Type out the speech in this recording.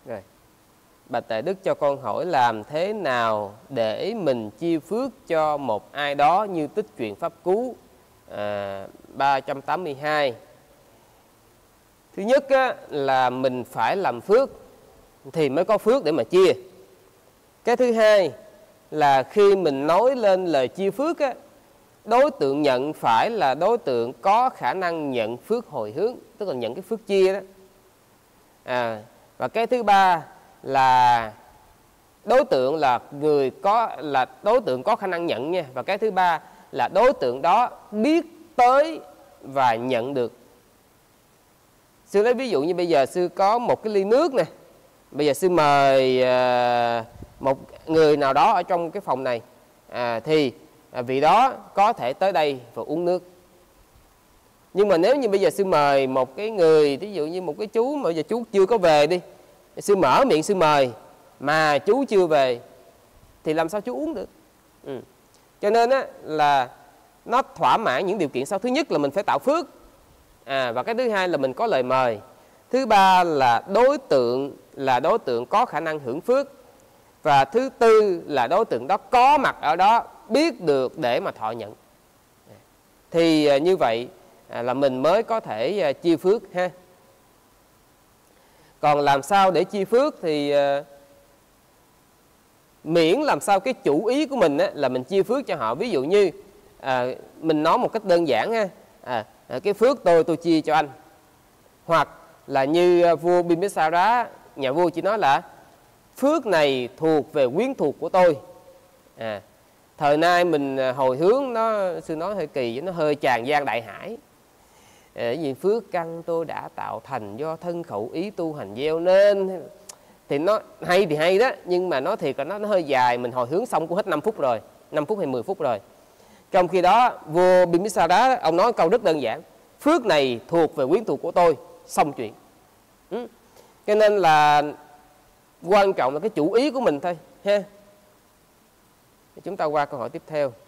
Rồi. Bạch Đại Đức cho con hỏi làm thế nào để mình chia phước cho một ai đó như tích truyện Pháp Cú 382. Thứ nhất á, là mình phải làm phước thì mới có phước để mà chia. Cái thứ hai là khi mình nói lên lời chia phước á, đối tượng nhận phải là đối tượng có khả năng nhận phước hồi hướng, tức là nhận cái phước chia đó. Và cái thứ ba là đối tượng là đối tượng có khả năng nhận nha. Và cái thứ ba là đối tượng đó biết tới và nhận được. Sư lấy ví dụ như bây giờ sư có một cái ly nước nè, bây giờ sư mời một người nào đó ở trong cái phòng này, thì vị đó có thể tới đây và uống nước. Nhưng mà nếu như bây giờ sư mời một cái người, ví dụ như một cái chú mà bây giờ chú chưa có về đi, sư mở miệng sư mời mà chú chưa về thì làm sao chú uống được? Cho nên á, là nó thỏa mãn những điều kiện sau. Thứ nhất là mình phải tạo phước, và cái thứ hai là mình có lời mời. Thứ ba là đối tượng có khả năng hưởng phước. Và thứ tư là đối tượng đó có mặt ở đó, biết được để mà thọ nhận. Thì như vậy là mình mới có thể chia phước ha. Còn làm sao để chia phước thì miễn làm sao cái chủ ý của mình á, là mình chia phước cho họ. Ví dụ như mình nói một cách đơn giản ha, cái phước tôi chia cho anh. Hoặc là như vua Bimbisara, nhà vua chỉ nói là phước này thuộc về quyến thuộc của tôi. Thời nay mình hồi hướng sư nói hơi kỳ, nó hơi tràn gian đại hải. Vì phước căn tôi đã tạo thành do thân khẩu ý tu hành gieo nên. Thì nó hay thì hay đó, nhưng mà nói thiệt là nó hơi dài. Mình hồi hướng xong cũng hết 5 phút rồi, 5 phút hay 10 phút rồi. Trong khi đó vua Bimbisara ông nói câu rất đơn giản: phước này thuộc về quyến thuộc của tôi, xong chuyện. Cho nên là quan trọng là cái chủ ý của mình thôi ha. Chúng ta qua câu hỏi tiếp theo.